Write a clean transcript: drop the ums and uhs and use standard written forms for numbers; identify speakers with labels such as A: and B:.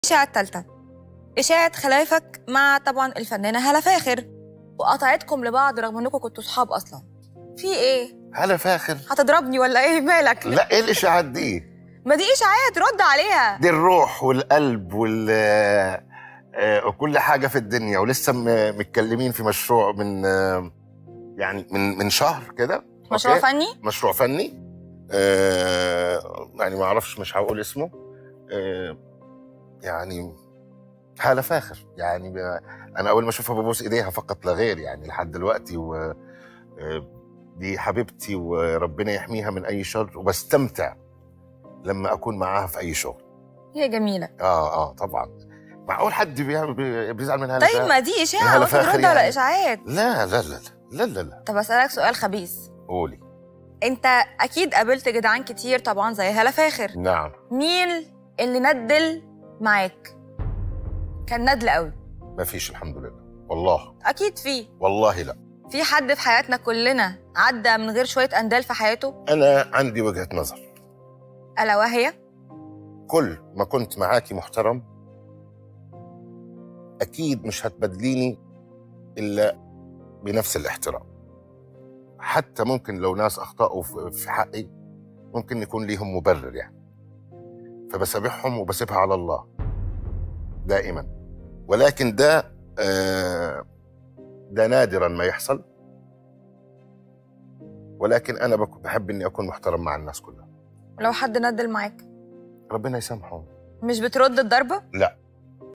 A: الإشاعة التالتة، إشاعة خلافك مع طبعا الفنانة هالة فاخر وقطعتكم لبعض رغم انكم كنتوا صحاب اصلا. في ايه؟
B: هالة فاخر
A: هتضربني ولا ايه؟ مالك؟
B: لا، ايه الاشاعات دي؟
A: ما دي إشاعات، رد عليها.
B: دي الروح والقلب وكل حاجة في الدنيا، ولسه متكلمين في مشروع من يعني من شهر كده.
A: مشروع فني؟
B: مشروع فني. يعني ما اعرفش، مش هقول اسمه. يعني هالة فاخر، يعني انا اول ما اشوفها ببوس ايديها فقط لا غير، يعني لحد دلوقتي. و دي حبيبتي وربنا يحميها من اي شر، وبستمتع لما اكون معاها في اي شغل.
A: هي جميلة.
B: طبعا. معقول حد بيزعل من هالة؟
A: طيب ما دي إشاعة وانت ترد على إشاعات.
B: لا لا لا لا لا لا.
A: طب أسألك سؤال خبيث.
B: قولي.
A: انت اكيد قابلت جدعان كتير طبعا زي هالة فاخر.
B: نعم.
A: مين اللي ندل معاك؟ كان ندل قوي؟
B: مفيش الحمد لله. والله
A: اكيد في.
B: والله لا.
A: في حد في حياتنا كلنا عدى من غير شوية أندال في حياته؟
B: أنا عندي وجهة نظر،
A: ألا وهي؟
B: كل ما كنت معاكي محترم أكيد مش هتبدليني إلا بنفس الاحترام. حتى ممكن لو ناس أخطأوا في حقي ممكن يكون ليهم مبرر، يعني فبسامحهم وبسيبها على الله دائما. ولكن ده نادرا ما يحصل، ولكن أنا بحب إني أكون محترم مع الناس كلها.
A: لو حد ندل معاك؟
B: ربنا يسامحه.
A: مش بترد الضربة؟
B: لا.